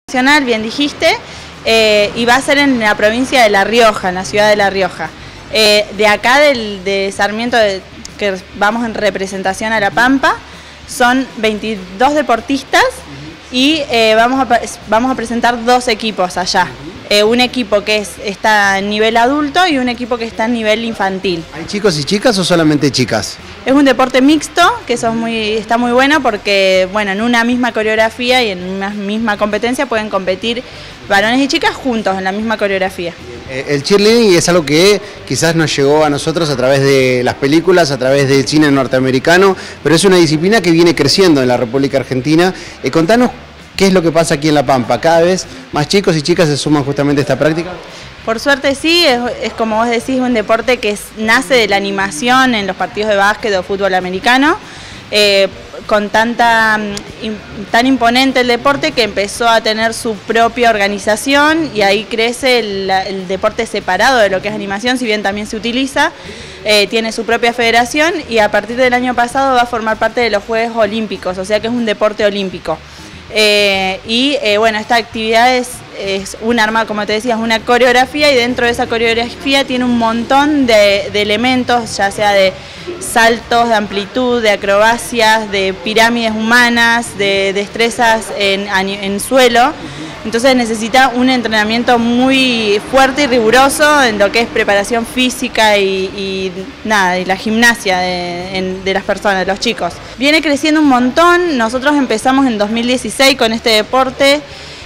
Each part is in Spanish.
Nacional, bien dijiste, y va a ser en la provincia de La Rioja, en la ciudad de La Rioja. De acá de Sarmiento, que vamos en representación a La Pampa, son 22 deportistas y vamos a presentar 2 equipos allá. Un equipo que está en nivel adulto y un equipo que está en nivel infantil. ¿Hay chicos y chicas o solamente chicas? Es un deporte mixto, que eso está muy bueno porque bueno, en una misma coreografía y en una misma competencia pueden competir varones y chicas juntos en la misma coreografía. El cheerleading es algo que quizás nos llegó a nosotros a través de las películas, a través del cine norteamericano, pero es una disciplina que viene creciendo en la República Argentina. Contanos qué es lo que pasa aquí en La Pampa. ¿Cada vez más chicos y chicas se suman justamente a esta práctica? Por suerte sí, es como vos decís, un deporte que nace de la animación en los partidos de básquet o fútbol americano, con tan imponente el deporte que empezó a tener su propia organización y ahí crece el deporte separado de lo que es animación, si bien también se utiliza, tiene su propia federación y a partir del año pasado va a formar parte de los Juegos Olímpicos, o sea que es un deporte olímpico. Bueno, esta actividad es un arma, como te decía, es una coreografía y dentro de esa coreografía tiene un montón de elementos, ya sea de saltos, de amplitud, de acrobacias, de pirámides humanas, de destrezas en suelo. Entonces necesita un entrenamiento muy fuerte y riguroso en lo que es preparación física y la gimnasia de las personas, de los chicos. Viene creciendo un montón, nosotros empezamos en 2016 con este deporte,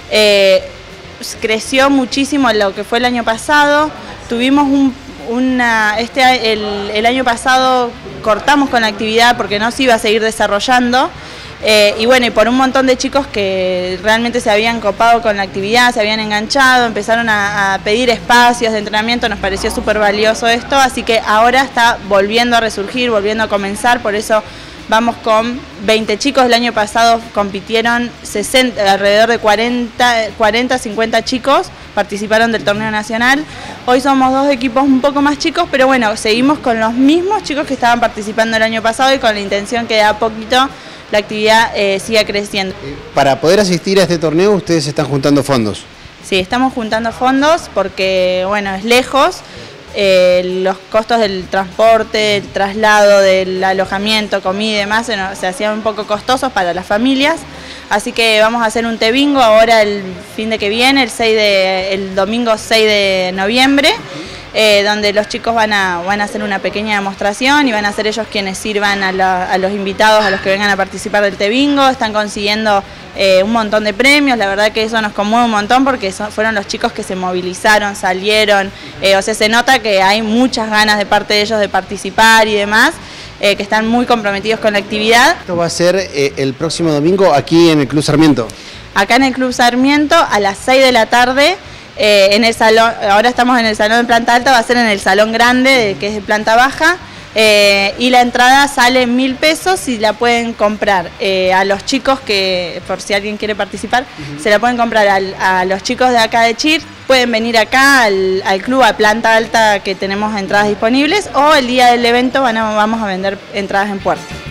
creció muchísimo lo que fue el año pasado, tuvimos el año pasado cortamos con la actividad porque no se iba a seguir desarrollando. Y bueno, y por un montón de chicos que realmente se habían copado con la actividad, se habían enganchado, empezaron a pedir espacios de entrenamiento, nos pareció súper valioso esto, así que ahora está volviendo a resurgir, volviendo a comenzar, por eso vamos con 20 chicos, el año pasado compitieron alrededor de 40, 50 chicos, participaron del torneo nacional, hoy somos 2 equipos un poco más chicos, pero bueno, seguimos con los mismos chicos que estaban participando el año pasado y con la intención que de a poquito la actividad siga creciendo. Para poder asistir a este torneo, ustedes están juntando fondos. Sí, estamos juntando fondos porque, bueno, es lejos, los costos del transporte, el traslado, del alojamiento, comida y demás se hacían un poco costosos para las familias, así que vamos a hacer un T-Bingo ahora el fin de que viene, el domingo 6 de noviembre, donde los chicos van a hacer una pequeña demostración y van a ser ellos quienes sirvan a los invitados, a los que vengan a participar del T-Bingo. Están consiguiendo un montón de premios, la verdad que eso nos conmueve un montón porque fueron los chicos que se movilizaron, salieron, o sea, se nota que hay muchas ganas de parte de ellos de participar y demás, que están muy comprometidos con la actividad. Esto va a ser el próximo domingo aquí en el Club Sarmiento. Acá en el Club Sarmiento a las 6 de la tarde. En el salón, ahora estamos en el salón de planta alta, va a ser en el salón grande, que es de planta baja, y la entrada sale 1000 pesos y la pueden comprar a los chicos que, por si alguien quiere participar, se la pueden comprar a los chicos de acá de CHIR, pueden venir acá al club a planta alta que tenemos entradas disponibles, o el día del evento vamos a vender entradas en puerta.